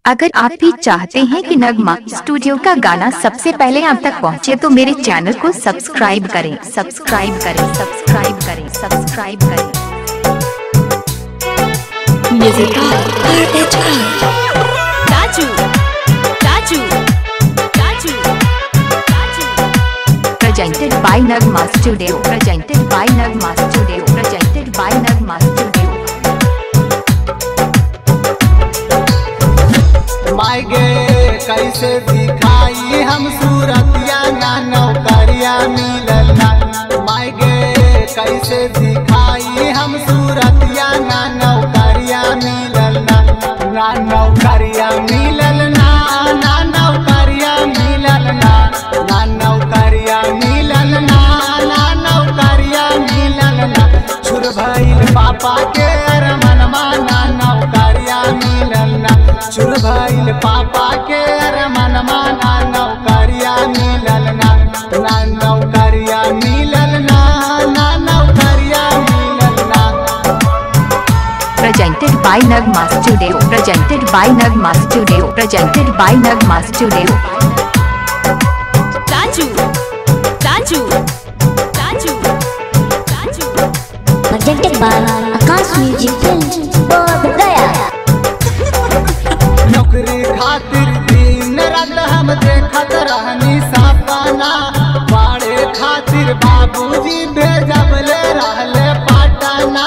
अगर आप भी चाहते हैं कि नगमा स्टूडियो का गाना सबसे पहले आप तक पहुंचे तो मेरे चैनल को सब्सक्राइब करें। Music Raju Raju Raju presented by Nagma studio. माय गे कैसे दिखाई हम सूरतिया ना नौकरिया मिलल ना। माय गे कैसे दिखाई हम सूरतिया ना नौकरिया मिलल ना। ना नौकरिया मिलल ना, ना नौकरिया मिलल ना, ना नौकरिया मिलल ना, ना नौकरिया मिलल ना। छुर भइल पापा के अरमनमा ना नौकरिया मिलल ना। छुर भइल पापा के अरमनमा ना नौकरिया मिलल ना। ना नौकरिया मिलल ना, ना नौकरिया मिलल ना। Presented by Nagma studio. Raju Raju Raju Raju presented by Aakash music film Bodh Gaya. नौकरी खातिर दिन रात हम देखत रहनी सपना। पढ़े खातिर बाबूजी भेजबले रहले पटना।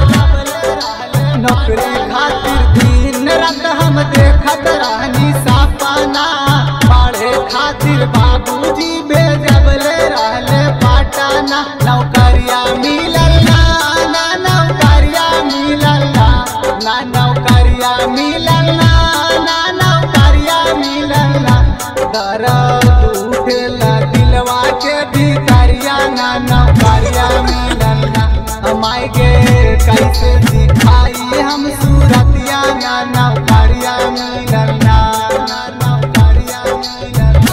नौकरी खातिर दिन रात हम देखत रहनी सपना। पढ़े खातिर बाबूजी भेजबले रहले पटना। नौकरिया मिलल ना, ना नौकरिया मिलल ना, ना नौकरिया मिलल ना, ना नौकरिया मिलल ना। दर्द उठेला दिलवा के भीतरिया ना नौकरिया मिलल ना। माय गे कैसे दिखाई हम सूरतिया ना नौकरिया मिलल ना, ना नौकरिया मिलल ना।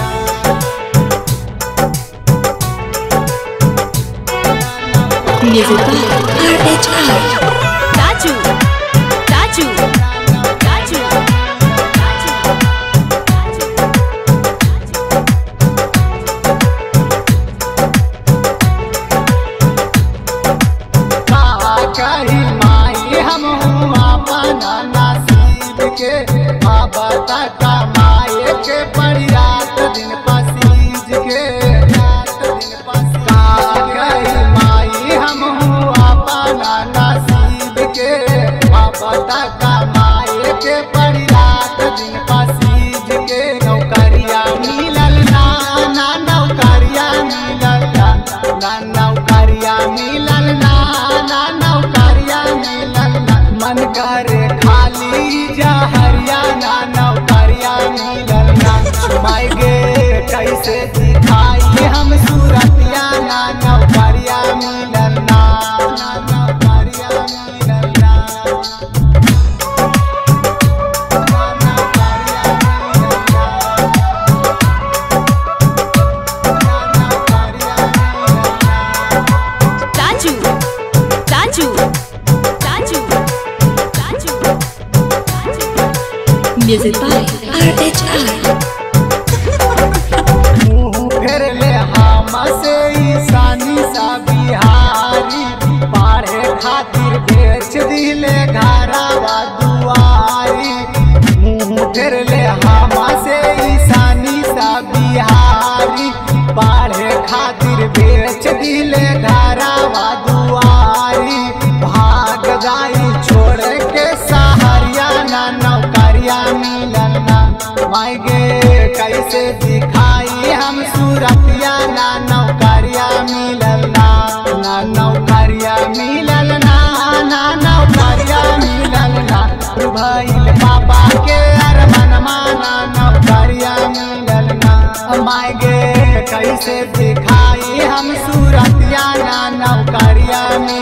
म्यूजिक राजू राजू राजू कही माई हम अपना नसीब के। अब तक माए के पड़ी रात दिन पसीज के। कही माई हम अपना नसीब के। अब तक माए के पड़ी रात दिन पसीज के। नौकरिया मिलल ना, ना नौकरिया मिलल ना, ना नौकरिया मिलल ना, ना नौकरिया मिलल ना। मन करे खाली जहरिया ना नौकरिया मिलल ना। माय गे कैसे दिखाई हम सूरतिया ना नौकरिया मिलल ना, ना नौकरिया मिलल ना, ना नौकरिया मिलल ना, ना नौकरिया मिलल ना। राजू राजू राजू राजू म्यूजिक मुँह फेर ले हमसे ईशानी सा बिहारी। पढ़े खातिर बेच दिले घरवा दुआरी। मुँह फेर ले हमसे ईशानी सा बिहारी। पढ़े खातिर बेच दिले घरवा दुआरी। भाग गई छोड़ के सहरिया ना नौकरिया मिलल ना। माय गे कैसे दिखाई हम सूरतिया ना नौकरिया मिलल ना, ना नौकरिया मिलल ना, ना नौकरिया मिलल ना। भइल पापा के अरमनमा ना नौकरिया मिलल ना। माय गे कैसे दिखाई हम सूरतिया ना नौकरिया मिलल